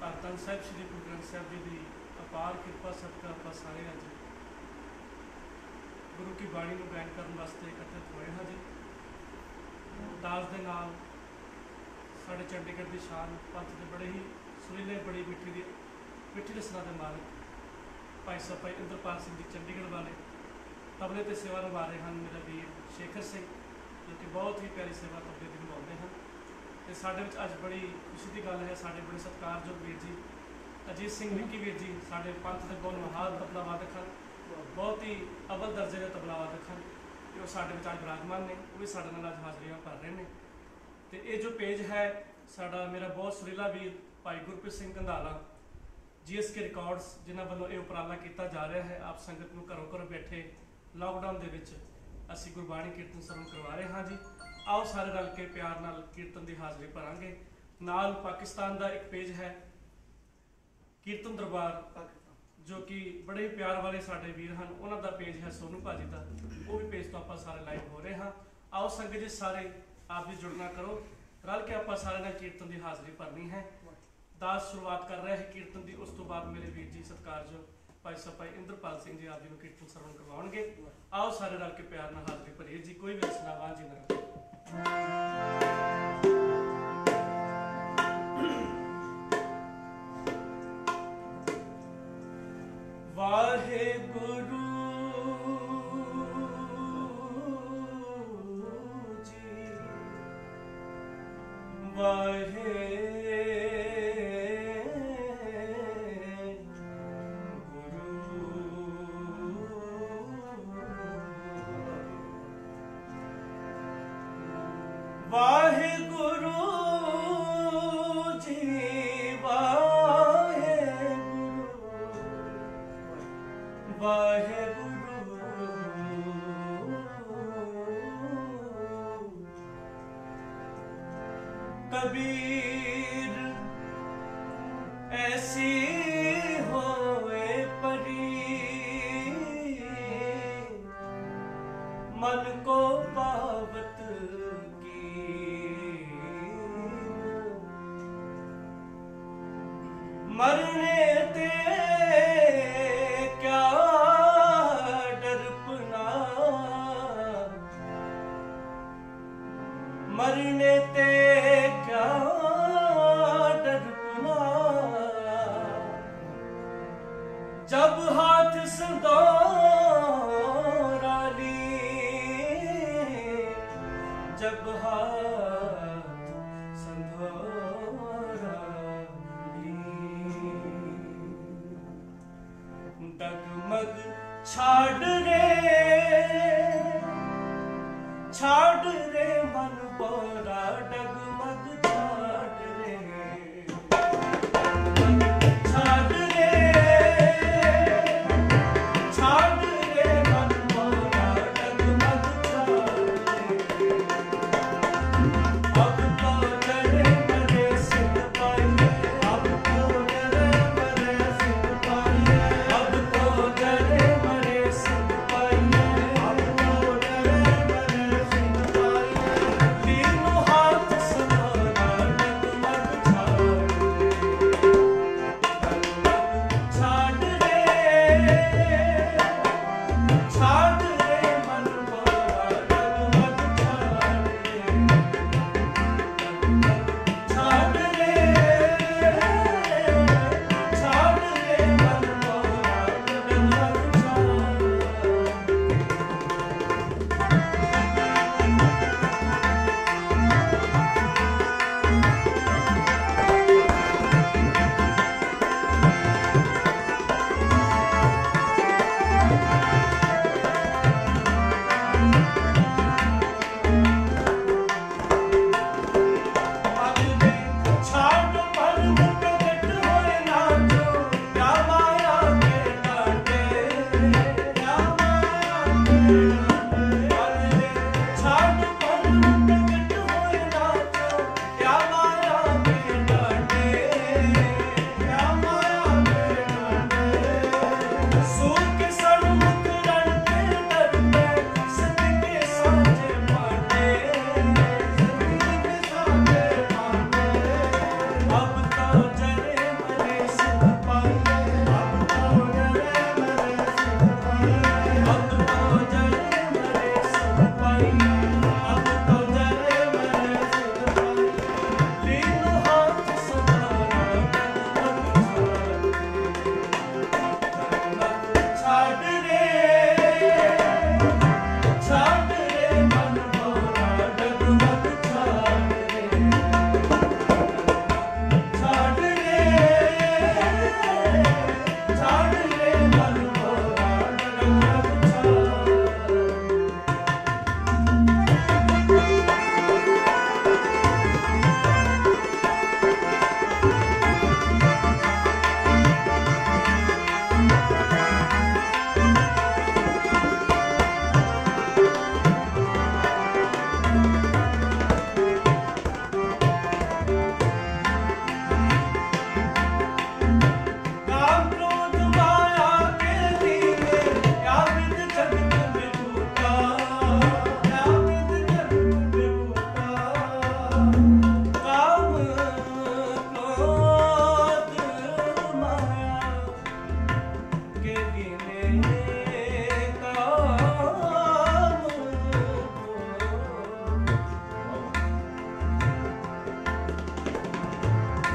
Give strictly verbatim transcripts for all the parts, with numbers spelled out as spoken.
धन साहिब श्री गुरु ग्रंथ साहिब जी की अपार कृपा सदका आप सारे अज गुरु की बाणी को गायन करने वास्ते एकत्रित होए हाँ जी। दास के नाल साढ़े चंडीगढ़ की शान पंथ के बड़े ही सुरीले बड़ी मिठी की मिठी रसना के मालिक भाई साहब भाई इंद्रपाल सिंह जी चंडीगढ़ वाले तबले ते सेवा निभा रहे हैं। मेरा वीर शेखर सिंह जो कि बहुत ही प्यारी सेवा तबले की निभाते हैं। तो साढ़े अज बड़ी खुशी की गल है, साढ़े बड़े सत्कारयोग वीर जी अजीत सिंह विक्की वीर जी साढ़े पंथ के बहुत महान तबला वादक हैं, बहुत ही अव्वल दर्जे के तबला वादक हैं। तो साढ़े अज विराजमान ने वो भी साढ़े नाल अज हाजरियां भर रहे हैं। तो ये जो पेज है साड़ा मेरा बहुत सुरीला वीर भाई Gurpreet Singh Kandhala ji S K records जिन्होंने वालों ये उपराला किया जा रहा है। आप संगत को घरों घरों बैठे लॉकडाउन के विच असी गुरबाणी कीर्तन सरवण करवा रहे हाँ जी। आओ सारे रल के प्यार नाल कीर्तन की हाजरी भरांगे। नाल पाकिस्तान का एक पेज है कीर्तन दरबार जो कि बड़े ही प्यार वाले साडे वीर हैं, उन्हों का पेज है सोनू भाजी का, वो भी पेज तो आप सारे लाइव हो रहे हैं। आओ संगत जी सारे आप भी जुड़ना करो, रल के आप सारे ने कीर्तन की हाजरी भरनी है। दास शुरुआत कर रहे हैं कीर्तन की, उस तो बाद मेरे वीर जी सत्कारयोग भाई साहब भाई इंद्रपाल सिंह जी आप जी को कीर्तन सरवण करवाएंगे। आओ सारे रल के प्यार नाल हाजरी भरिए जी। कोई भी रचना वांझी ना वाहे गुरु जी वाहे वाहे गुरु जी वाहे गुरु वाहे गुरु कबीर ऐसी होए परी मन को पावत मरने ते क्या डरपना मरने ते क्या डरपना जब हाथ संदौरा ली जब हाथ संदौरा डगमग छाड़ रे छाड़ रे मन बोरा डगमग छाड़ रे डगमग छाड़ रे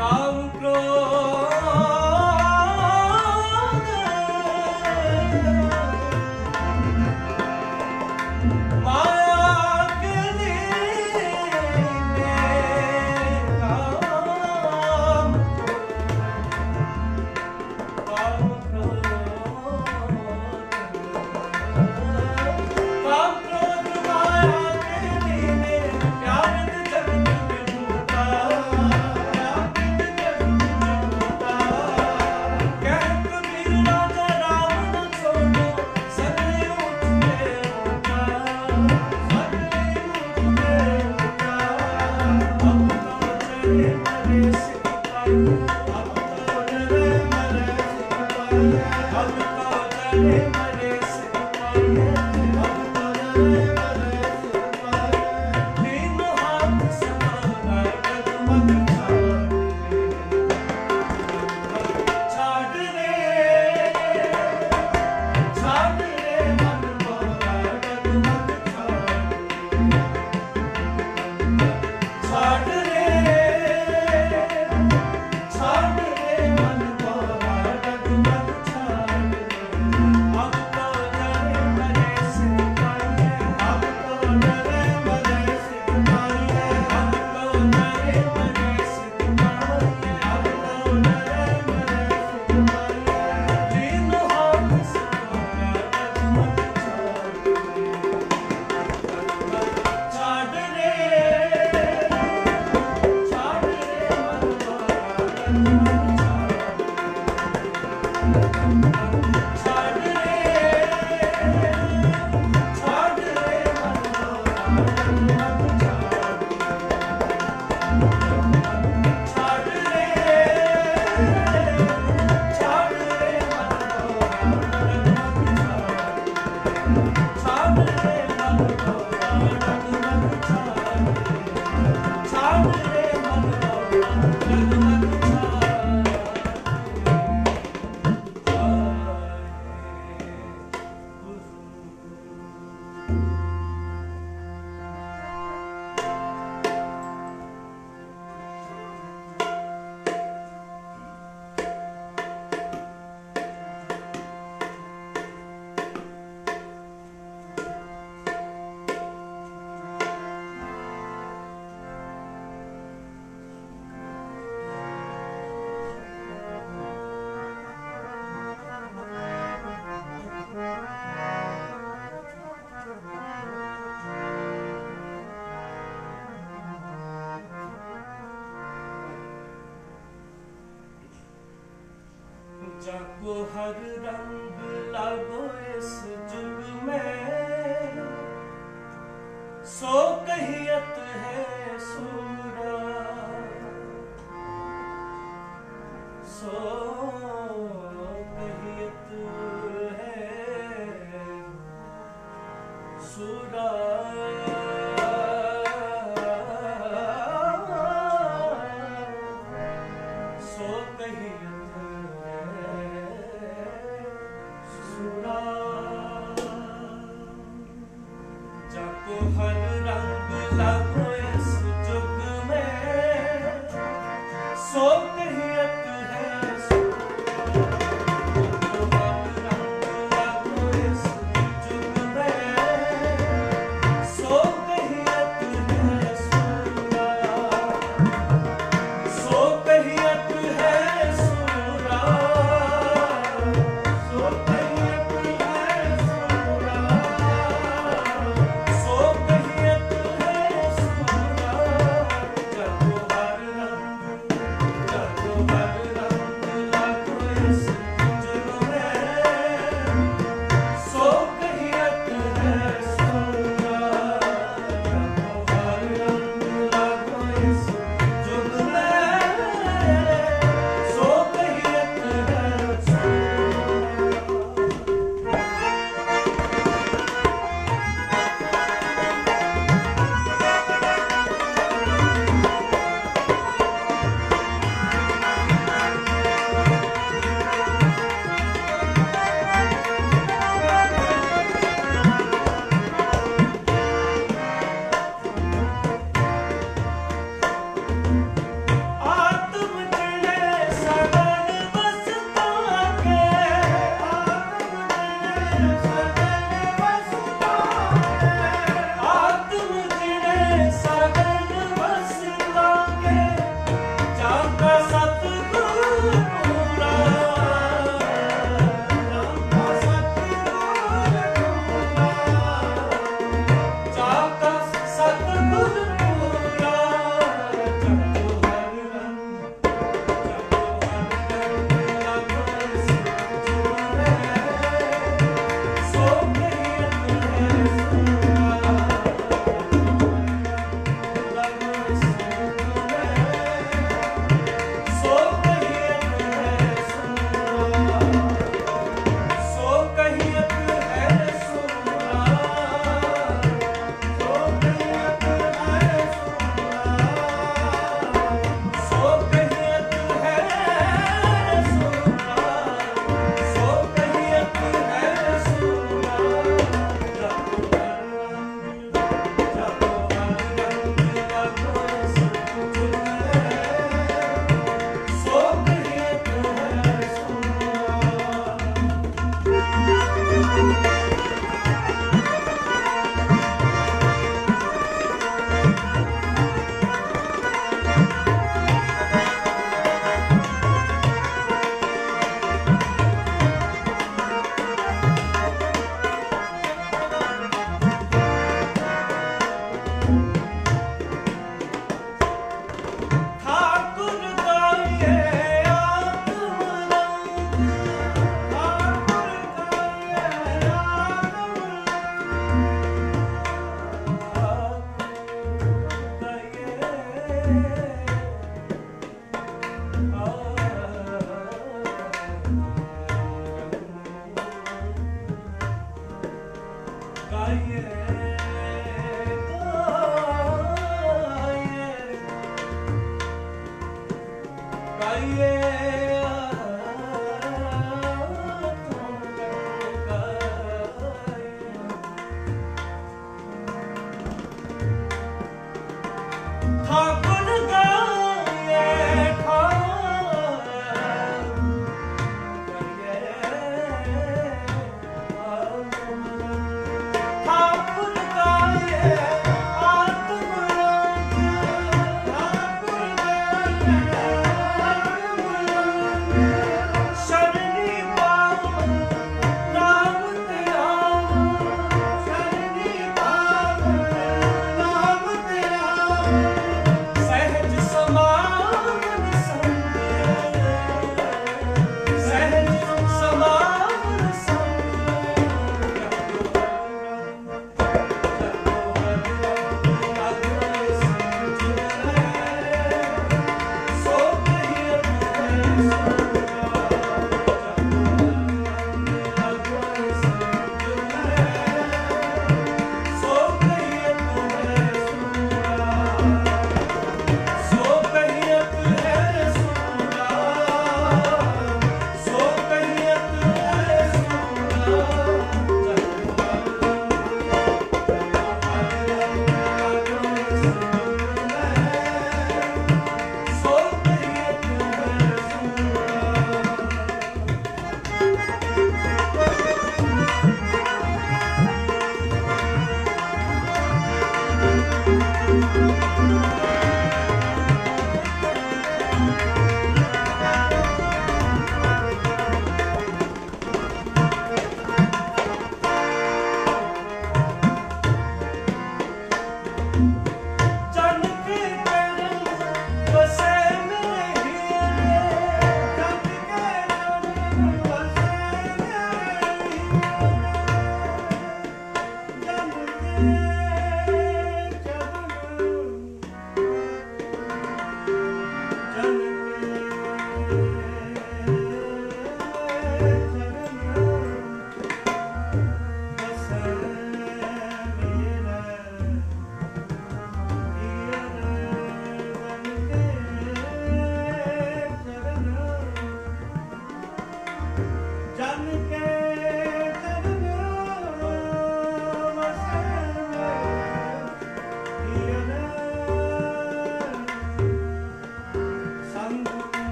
जाको हर रंग लागो इस जुग में, सो कहियत है सूरा, सो कहियत है सूरा। जाको हर रंग लागो इस जुग में, सो कहियत है जाको हर रंग लागो इस जुग में, सो कहियत है सूरा, सो कहियत है सूरा, सो कहियत है सूरा, सो कहियत है सूरा। जाको हर रंग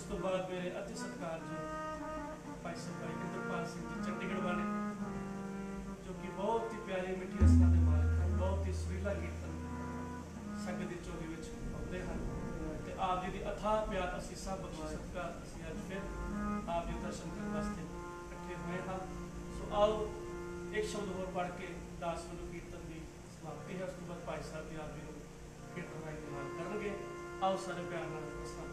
तो बाद मेरे अति सत्कार जो भाई सरदार इंद्रपाल सिंह जी चंडीगढ़ वाले, जो कि बहुत ही प्यारी मिठी रचना के मालिक हैं, बहुत ही सुरीला कीर्तन संगत की झोली में पाते हैं। तो आप जी की अथाह प्यार असीसा बख्शी सदका असीं अज फिर आप जी दर्शन करने वास्ते इकट्ठे हुए हैं। सो आओ एक शब्द होर पढ़ के दास वालों कीर्तन की समाप्ति है, उसके बाद भाई साहब जी आप जी को कीर्तन का इंतजाम करेंगे। आओ सारे प्यार नाल दर्शन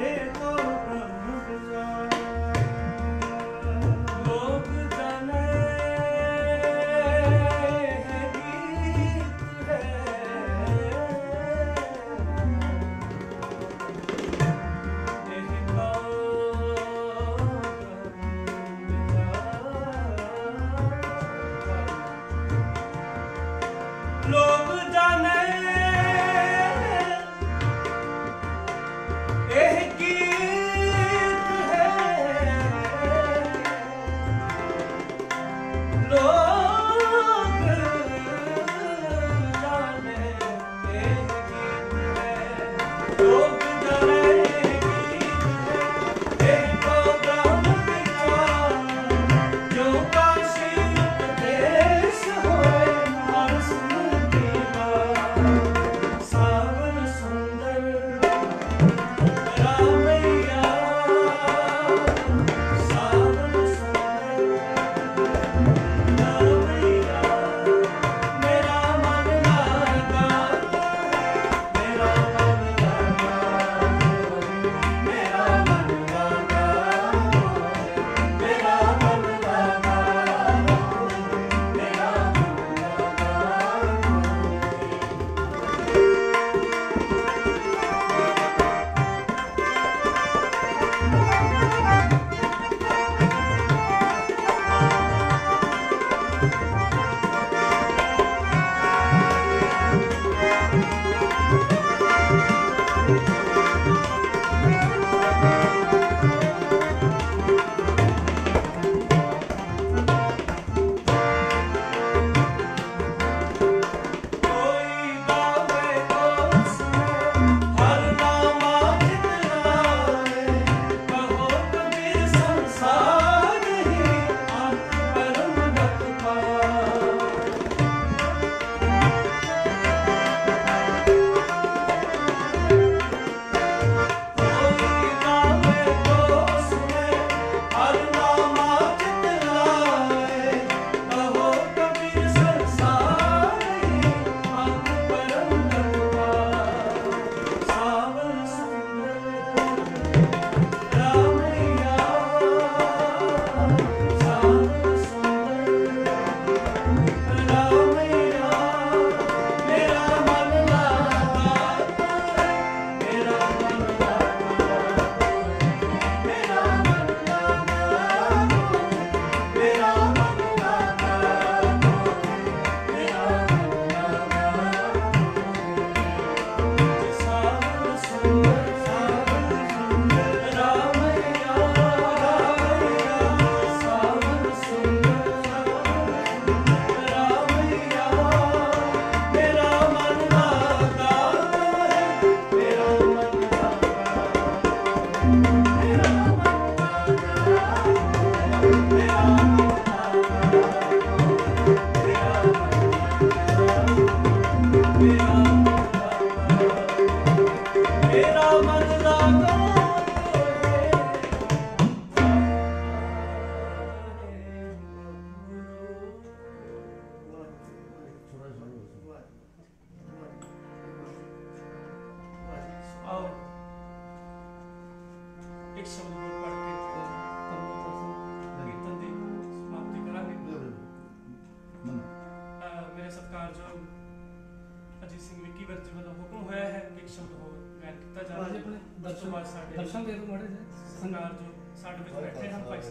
दर्शन दे दो माड़े सरकार जो साढ़े विच बैठे हैं भाई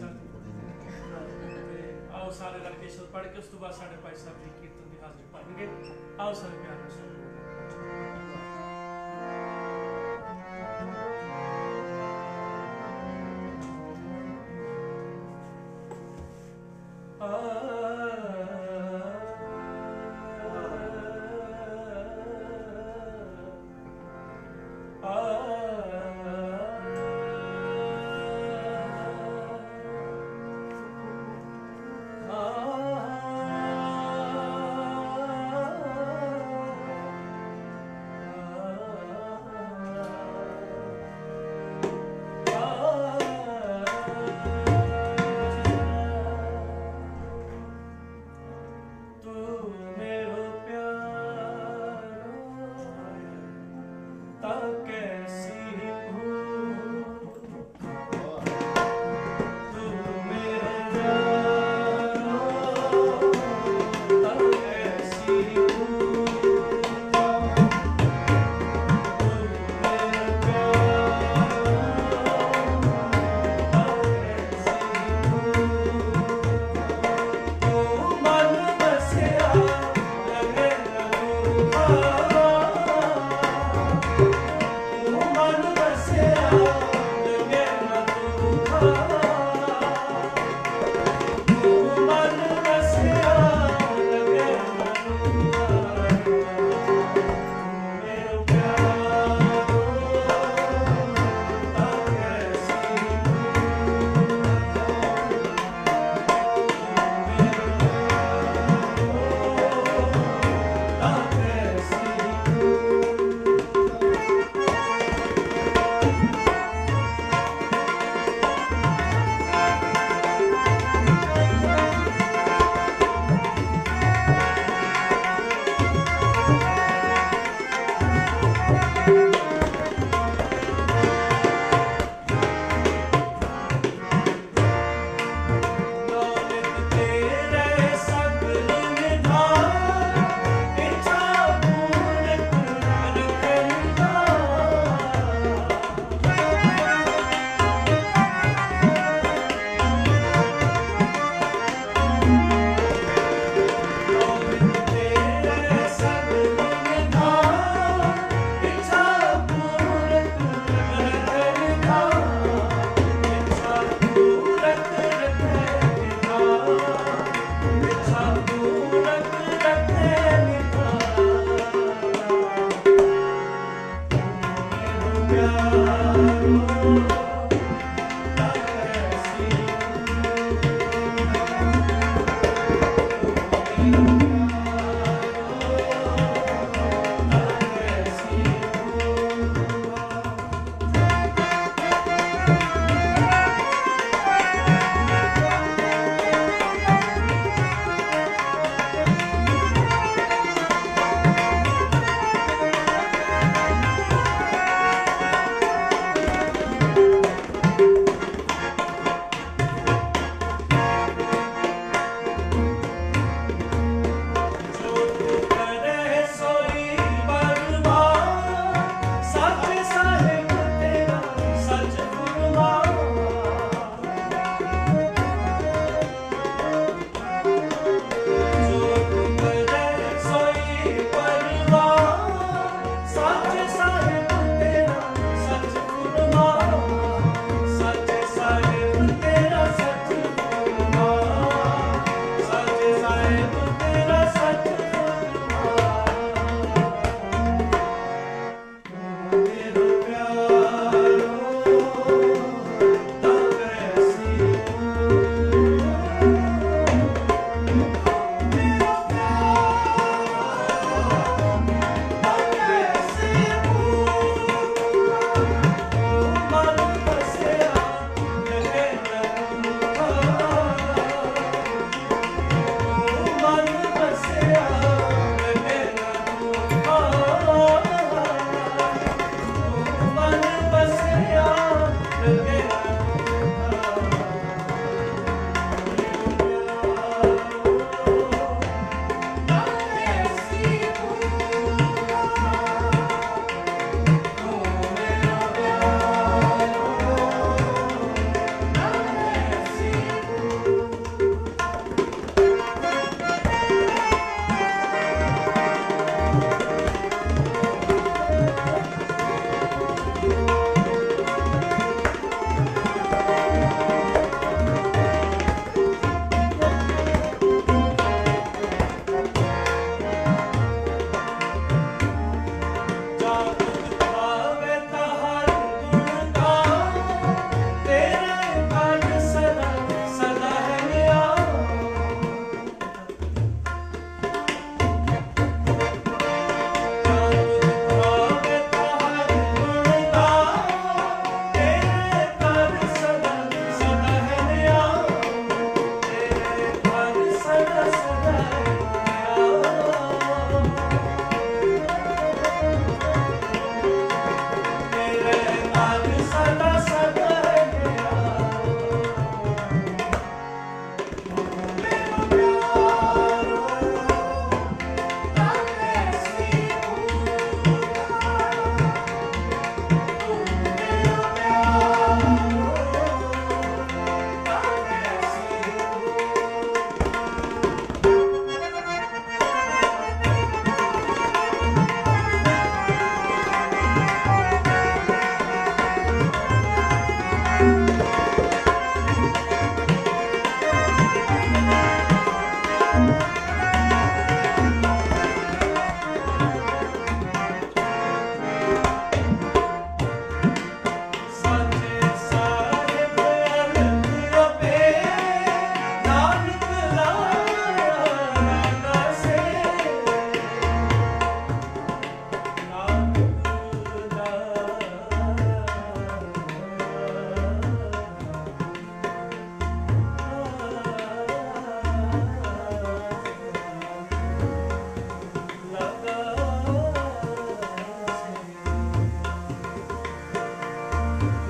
साहब आओ सारे रल के शब्द पढ़ के उस तो बाद साढ़े भाई साहब जी कीर्तन की हाजिरी पाएंगे। आओ सारे प्यार से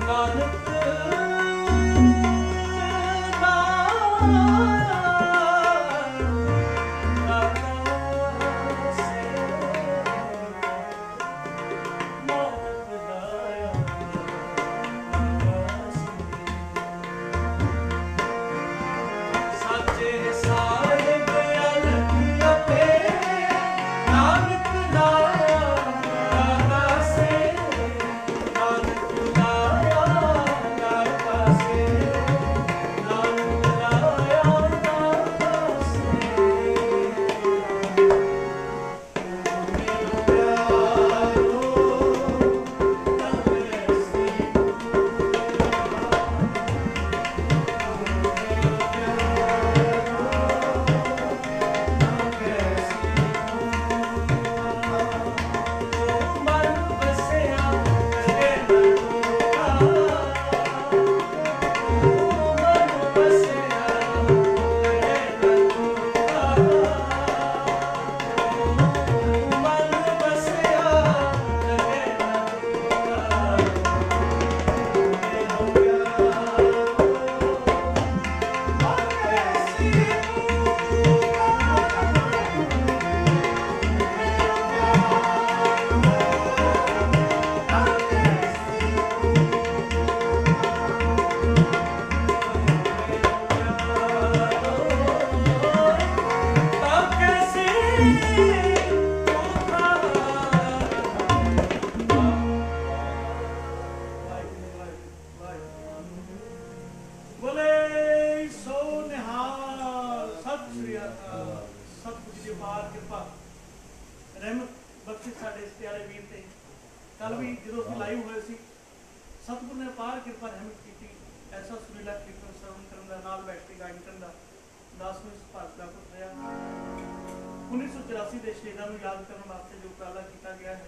उन्नीस सौ चौरासी के शहीदों को याद करने वास्ते जो उपराला किया गया है,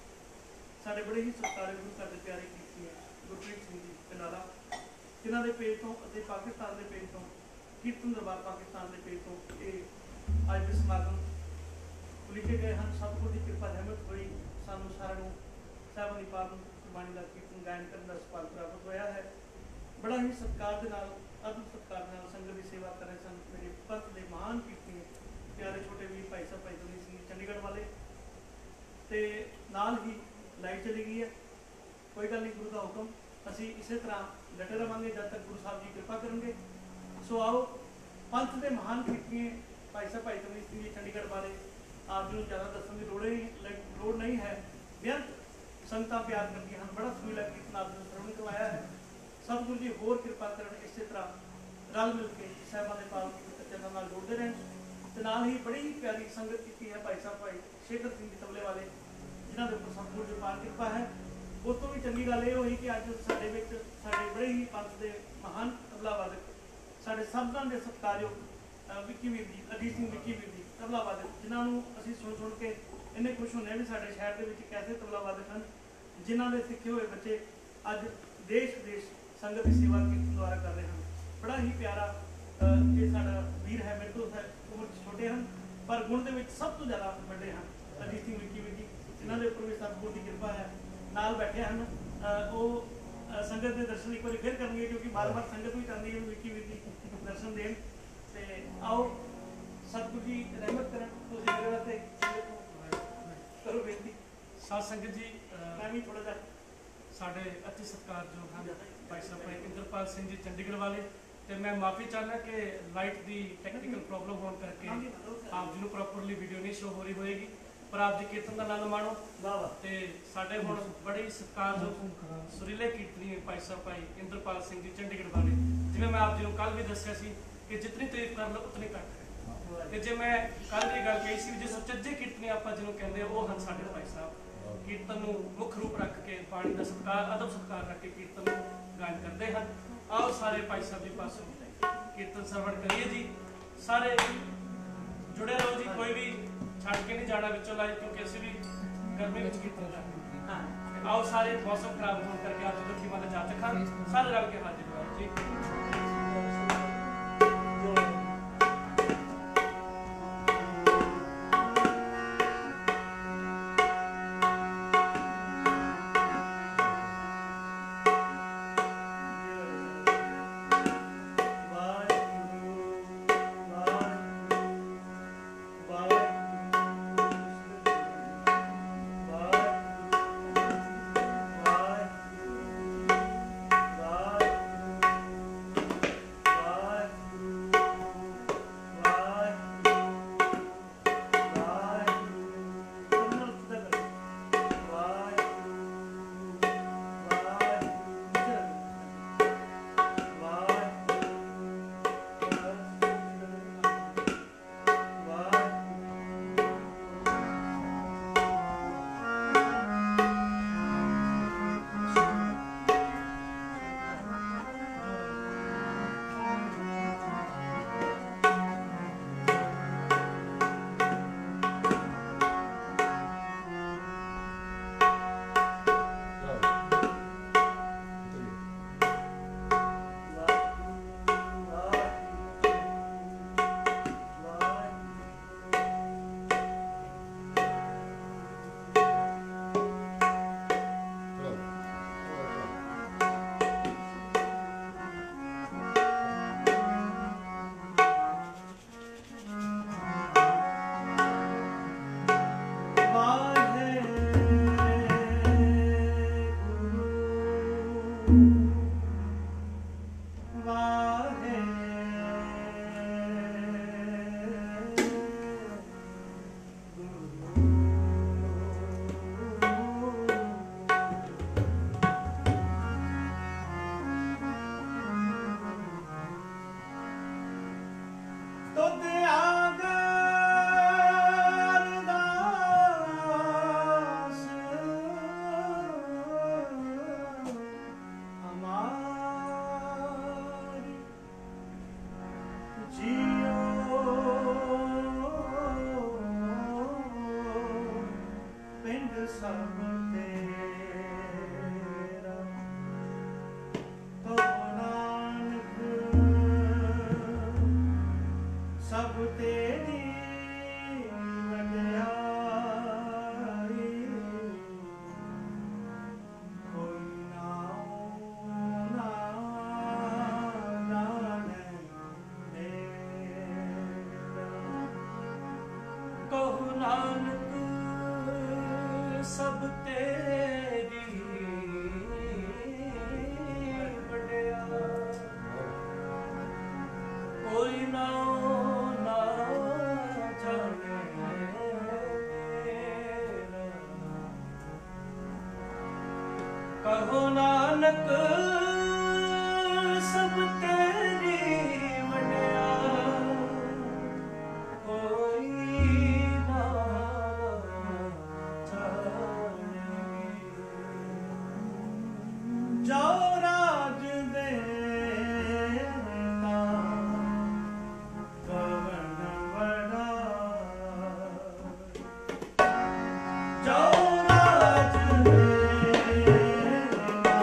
साढ़े बड़े ही सत्कार गुरु साढ़े प्यारे कीर्ति है गुरप्रीत सिंह जी कनाला, जिन्हों के पेज तो पाकिस्तान के पेज तो कीर्तन दरबार पाकिस्तान के पेज तो ये अज के समागम लिखे गए हैं। सतगुर की कृपा रहमत हुई, सानू सारू साहबानी पाक गुरबाणी का कीर्तन गायन करने का सौभाग प्राप्त होया है। बड़ा ही सत्कार के नाल अदब सत्कार के नाल संगत की सेवा कर रहे सन मेरे पंथ के महान कीर्ति प्यारे छोटे वीर भाई साहब भाई दलीप सिंह चंडीगढ़ वाले, तो नाल ही लाइव चली गई है। कोई गल नहीं, गुरु का हुक्म असी इस तरह डटे रहांगे जब तक गुरु साहब जी कृपा करेंगे। सो आओ पंथ के महान कीर्ति भाई साहब भाई दलीप सिंह जी चंडीगढ़ वाले आप जी ज़्यादा दसन की लोड़ ही लोड़ नहीं है, बेअंत संगतां प्यार करती हैं। बड़ा सुरीला कीर्तन आपने श्रवण करवाया है। सतगुरु जी होर कृपा करन, इस तरह रल मिल के साहिबां दे पाल के चरणों नाल जोड़ते रहें। ते नाल ही बड़ी ही प्यारी संगत की है भाई साहब भाई शेखर सिंह जी तबले वाले, जिन्हों के उपर सतगुरु जी पार कृपा है। उस तो भी चंगी गल ये हुई कि अज साडे विच साडे बड़े ही पंथ के महान तबला वादक साडे सबनां दे सत्कारयोग विक्की वीर जी अजीत सिंह विक्की वीर जी तबला वादक, जिन्होंने असीं सुन सुन के इन्ने खुश होने भी साडे शहर के विच कैसे तबला वादक हैं, जिन्हों के सिखे हुए बच्चे अज देश विदेश संगत की सेवा कीर्तन द्वारा कर रहे हैं। बड़ा ही प्यारा ये साडा वीर है, मेरे तो उम्र छोटे हैं पर गुण के सब तो ज़्यादा बड़े हैं अजीत सिंह विक्की वीर जी, जिन्होंने उपर भी सतगुरु की कृपा है। नाल बैठे हैं वो संगत के दर्शन एक बार फिर करेंगे, क्योंकि बार बार संगत भी चाहती है विक्की वीर जी दर्शन देन। ते आओ सतगुरु जी रहमत करें, तुसीं मेरे वास्ते करो बेनती। साध संगत जी मैं भी थोड़ा जा साढ़े अति सत्कारयोग हैं भाई साहब भाई इंद्रपाल सिंह जी चंडीगढ़ वाले, तो मैं माफ़ी चाहना कि लाइट की टैक्नीकल प्रॉब्लम होने करके आप जी प्रॉपरली वीडियो नहीं शो हो रही होएगी, पर आप जी कीर्तन का आनंद माणो। तो साढ़े हुण बड़े ही सत्कारयोग सुरीले कीर्तनी भाई साहब भाई इंद्रपाल सिंह जी चंडीगढ़ वाले, जिवें मैं आप जी को कल भी दस्सिया सी कि जितनी तारीफ कर लो उतनी घट है। तो जे मैं कल की गल कही सी जिस सच्चे कीर्तनी आप जिन्होंने कहते वो हैं साढ़े भाई साहब, कीर्तन मुख रूप रख के पानी का सत्कार अदब सत्कार रख के कीर्तन गायन करते हैं। आओ सारे भाई साहब जी पासों कीर्तन श्रवण करिए जी, सारे जुड़े रहो जी, कोई भी छड़ के नहीं जाना बिचों लाई, क्योंकि असं भी गर्मी में कीर्तन करते हैं। आओ सारे मौसम खराब होने करके आज दुखी माता जातक हैं, सारे रल के हाजिर हो जी। सब तेरी वड्याई कोई ना जाने। जाओ राज देना पवन बड़ा, जाओ राज देना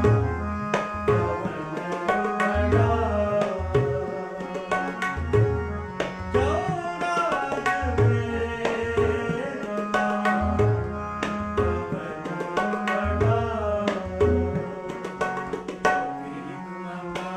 पवन बड़ा, जाओ राज देना पवन बड़ा। भीख मंगा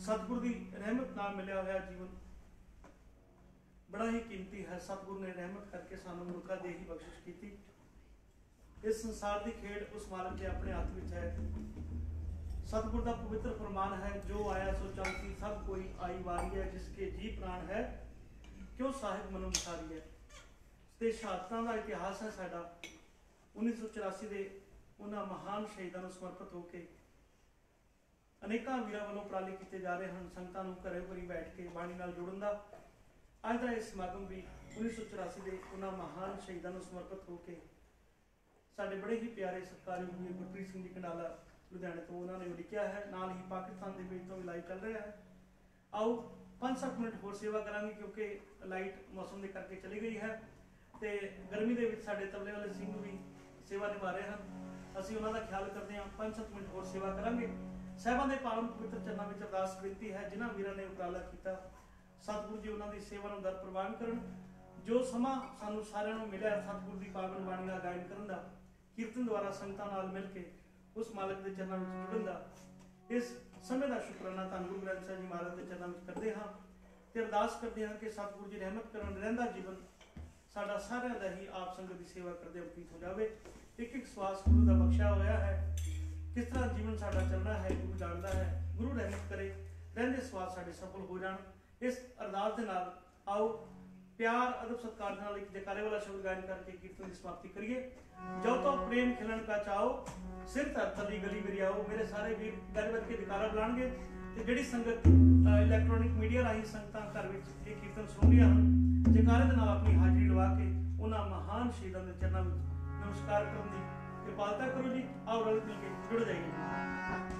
सतगुरु की रहमत नाल मिलिया होया जीवन बड़ा ही कीमती है। सतगुरु ने रहमत करके सानू मनुखा दे ही बख्शिश की। इस संसार की खेड उस मालिक के अपने हाथ में है। सतगुरु का पवित्र फरमान है, जो आया सो चलती सब कोई आई वारी है, जिसके जी प्राण है क्यों साहिब मनो विसारी है। ते शहादतां दा इतिहास है साडा। उन्नीस सौ चौरासी के उन्होंने महान शहीदों को समर्पित होकर अनेकों वीर वालों उपराले किए जा रहे हैं। संगतां नूं घरे घरी बैठ के बाणी नाल जुड़न दा अज का यह समागम भी उन्नीस सौ चौरासी के उन्होंने महान शहीदों को समर्पित होकर साडे बड़े ही प्यारे सत्कारयोग वीर गुरप्रीत सिंह जी कंडाला लुधियाने तो उन्होंने लिखा है। नाल ही पाकिस्तान के पेज तो भी लाइव चल रहा है। आओ पाँच सत्त मिनट होर सेवा करांगे, क्योंकि लाइट मौसम के करके चली गई है। तो गर्मी के साडे तबले वाले सिंह भी सेवा निभा रहे हैं। असीं उन्हां दा ख्याल करते हैं। पाँच सत्त मिनट होर सेवा करांगे। साहिबां दे पावन पवित्र चरनां विच अरदास बेनती है, जिन्हां वीरां ने उपराला कीता सतगुरु जी उन्हां दी सेवा नूं दर प्रवान करन। जो समा सानूं सारिआं नूं मिलिआ सतगुरु दी पावन बाणी दा गायन करन दा, कीर्तन द्वारा संगतां नाल मिल के उस मालिक दे चरनां विच जुड़न दा, इस समय का शुकराना धन गुरु ग्रंथ साहिब जी महाराज के चरणों में करते हाँ ते अरदास करते हैं कि सतगुरु जी रहमत करन। रहिंदा जीवन साडा सारिआं दा ही आप संगत की सेवा करते बतीत हो जाए। एक एक श्वास गुरु का बख्शा होया है। किस तरह जीवन साडा चलना है गुरु जानता है। गुरु रहमत करे, रहिंदे श्वास साडे सफल हो जाण। इस अरदास दे नाल आओ प्यार अदब सत्कार दे नाल एक जयकारे वाला शब्द गायन करके कीर्तन की समाप्ति करिए। जो तो प्रेम खिलन का चाओ, सिर धर तली गली मेरी आओ। मेरे सारे वीर गल बज के जयकारा बुलाणगे ते जिहड़ी संगत इलैक्ट्रॉनिक मीडिया राही संगतां घर विच ये कीर्तन सुणदियां हन, जयकारे दे नाल अपनी हाजिरी लवा के उन्हां महान शहीदां दे चरनां विच नमस्कार करन दी कृपालता करो जी। आओ रल मिल के जुड़ जाइए।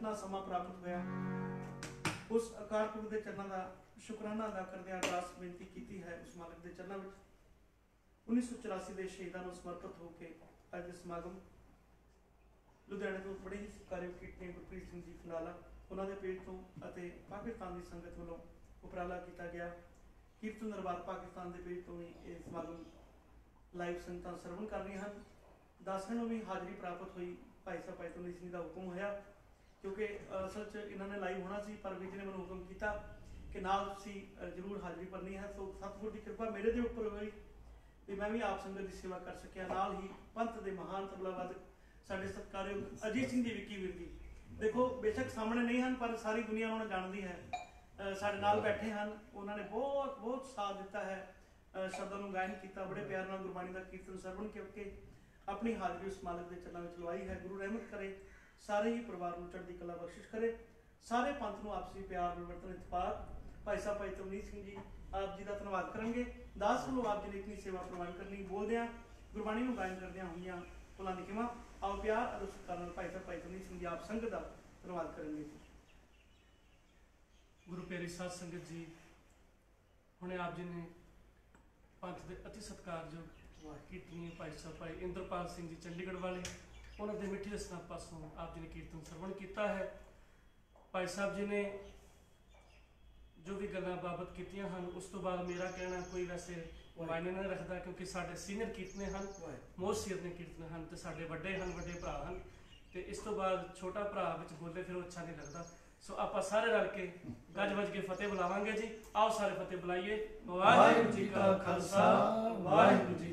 ਇਤਨਾ ਸਮਾਂ ਪ੍ਰਾਪਤ ਹੋਇਆ। ਉਸ ਅਕਾਲ ਪੁਰਖ ਦੇ ਚਰਨਾਂ ਦਾ ਸ਼ੁਕਰਾਨਾ ਅਦਾ ਕਰਦਿਆਂ ਅਰਦਾਸ ਬੇਨਤੀ ਕੀਤੀ ਹੈ ਉਸ ਮਾਲਕ ਦੇ ਚਰਨਾਂ ਵਿੱਚ। ਉੱਨੀ ਸੌ ਚੁਰਾਸੀ ਦੇ ਸ਼ਹੀਦਾਂ ਨੂੰ ਸਮਰਪਿਤ ਹੋ ਕੇ ਅੱਜ ਦੇ ਸਮਾਗਮ ਲੁਧਿਆਣੇ ਤੋਂ ਬੜੇ ਹੀ ਸਤਿਕਾਰਯੋਗ ਕੀਰਤਨੀ ਗੁਰਪ੍ਰੀਤ ਸਿੰਘ ਜੀ ਫੰਡਾਲਾ ਉਹਨਾਂ ਦੇ ਪੇਜ ਤੋਂ ਅਤੇ ਪਾਕਿਸਤਾਨ ਦੀ ਸੰਗਤ ਵੱਲੋਂ ਉਪਰਾਲਾ ਕੀਤਾ ਗਿਆ। ਕੀਰਤਨ ਦਰਬਾਰ ਪਾਕਿਸਤਾਨ ਦੇ ਪੇਜ ਤੋਂ ਵੀ ਇਹ ਸਮਾਗਮ ਲਾਈਵ ਸੰਗਤਾਂ ਸਰਵਣ ਕਰ ਰਹੀਆਂ ਹਨ। ਦਾਸਾਂ ਨੂੰ ਵੀ ਹਾਜ਼ਰੀ ਪ੍ਰਾਪਤ ਹੋਈ। ਭਾਈ ਸਾਹਿਬ ਭਾਈ ਤੁਲਸੀ ਸਿੰਘ ਦਾ ਹੁਕਮ ਹੋਇਆ, ਕਿਉਂਕਿ ਅਸਲ 'ਚ ਇਹਨਾਂ ਨੇ ਲਾਈਵ ਹੋਣਾ ਸੀ, ਪਰ ਵੀਰ ਜੀ ਨੇ ਮੈਨੂੰ ਹੁਕਮ ਕੀਤਾ ਕਿ ਨਾਲ ਤੁਸੀਂ ਜ਼ਰੂਰ ਹਾਜ਼ਰੀ ਭਰਨੀ ਹੈ। ਸੋ ਸਤਿਗੁਰ ਦੀ ਕਿਰਪਾ ਮੇਰੇ ਦੇ ਉੱਪਰ ਹੋਈ ਵੀ ਮੈਂ ਵੀ ਆਪ ਸੰਗਤ ਦੀ ਸੇਵਾ ਕਰ ਸਕਿਆ। ਨਾਲ ਹੀ ਪੰਥ ਦੇ ਮਹਾਨ ਤਬਲਾਵਾਦਕ ਸਾਡੇ ਸਤਿਕਾਰਯੋਗ ਅਜੀਤ ਸਿੰਘ ਜੀ ਵਿੱਕੀ ਵੀਰ ਜੀ, ਦੇਖੋ ਬੇਸ਼ੱਕ ਸਾਹਮਣੇ ਨਹੀਂ ਹਨ ਪਰ ਸਾਰੀ ਦੁਨੀਆ ਉਹਨਾਂ ਨੂੰ ਜਾਣਦੀ ਹੈ, ਸਾਡੇ ਨਾਲ ਬੈਠੇ ਹਨ। ਉਹਨਾਂ ਨੇ ਬਹੁਤ ਬਹੁਤ ਸਾਥ ਦਿੱਤਾ ਹੈ, ਸ਼ਬਦਾਂ ਨੂੰ ਗਾਇਨ ਕੀਤਾ, ਬੜੇ ਪਿਆਰ ਨਾਲ ਗੁਰਬਾਣੀ ਦਾ ਕੀਰਤਨ ਸਰਵਣ ਕਰਕੇ ਆਪਣੀ ਹਾਜ਼ਰੀ ਉਸ ਮਾਲਕ ਦੇ ਚਰਨਾਂ ਵਿੱਚ ਲਵਾਈ ਹੈ। ਗੁਰੂ ਰਹਿਮਤ ਕਰੇ, ਸਾਰੇ ਹੀ ਪਰਿਵਾਰ ਨੂੰ ਚੜ੍ਹਦੀ ਕਲਾ ਬਖਸ਼ਿਸ਼ ਕਰੇ, ਸਾਰੇ ਪੰਥ ਨੂੰ ਆਪਸੀ ਪਿਆਰ ਮਿਲਵਰਤਨ ਇਤਫਾਕ। ਭਾਈ ਸਾਹਿਬ ਭਾਈ ਤਮਨੀਤ ਸਿੰਘ ਜੀ ਆਪ ਜੀ ਦਾ ਧੰਨਵਾਦ ਕਰਾਂਗੇ। ਦਾਸ ਵੱਲੋਂ ਆਪ ਜੀ ਨੇ ਇਤਨੀ ਸੇਵਾ ਪ੍ਰਵਾਨ ਕਰਨੀ, ਬੋਲਦਿਆਂ ਗੁਰਬਾਣੀ ਨੂੰ ਗਾਇਨ ਕਰਦਿਆਂ ਹੋਈਆਂ ਭੁੱਲਾਂ ਦੀ ਖਿਮਾ। ਆਓ ਪਿਆਰ ਅਤੇ ਸਤਿਕਾਰ ਨਾਲ ਭਾਈ ਸਾਹਿਬ ਭਾਈ ਤਮਨੀਤ ਸਿੰਘ ਜੀ ਆਪ ਸੰਗਤ ਦਾ ਧੰਨਵਾਦ ਕਰਨਗੇ। ਗੁਰੂ ਪਿਆਰੀ ਸਾਧ ਸੰਗਤ ਜੀ, ਹੁਣੇ ਆਪ ਜੀ ਨੇ ਪੰਥ ਦੇ ਅਤੀ ਸਤਿਕਾਰਯੋਗ ਕੀਰਤਨੀ ਭਾਈ ਸਾਹਿਬ ਭਾਈ ਇੰਦਰਪਾਲ ਸਿੰਘ ਜੀ ਚੰਡੀਗੜ੍ਹ ਵਾਲੇ, ਉਹਨਾਂ ਦੇ ਮਿੱਠੀ ਰਸਨਾ ਪਾਸੋਂ ਆਪ ਜੀ ਨੇ ਕੀਰਤਨ ਸਰਵਣ ਕੀਤਾ ਹੈ। ਭਾਈ ਸਾਹਿਬ ਜੀ ਨੇ ਜੋ ਵੀ ਗੱਲਾਂ ਬਾਬਤ ਕੀਤੀਆਂ ਹਨ, ਉਸ ਤੋਂ ਬਾਅਦ ਮੇਰਾ ਕਹਿਣਾ ਕੋਈ ਵੈਸੇ ਮਾਇਨੇ ਨਹੀਂ ਰੱਖਦਾ, ਕਿਉਂਕਿ ਸਾਡੇ ਸੀਨੀਅਰ ਕੀਰਤਨੇ ਹਨ, ਮੋਸਟ ਸੀਨੀਅਰ ਕੀਰਤਨੇ ਹਨ ਤੇ ਸਾਡੇ ਵੱਡੇ ਹਨ, ਵੱਡੇ ਭਰਾ ਹਨ, ਤੇ ਇਸ ਤੋਂ ਬਾਅਦ ਛੋਟਾ ਭਰਾ ਵਿੱਚ ਬੋਲੇ ਫਿਰ ਉਹ ਅੱਛਾ ਨਹੀਂ ਲੱਗਦਾ। ਸੋ ਆਪਾਂ ਸਾਰੇ ਰਲ ਕੇ ਗੱਜ ਵੱਜ ਕੇ ਫਤਿਹ ਬੁਲਾਵਾਂਗੇ ਜੀ। ਆਓ ਸਾਰੇ ਫਤਿਹ ਬੁਲਾਈਏ। ਵਾਹਿਗੁਰੂ ਜੀ ਕਾ ਖਾਲਸਾ, ਵਾਹਿਗੁਰੂ ਜੀ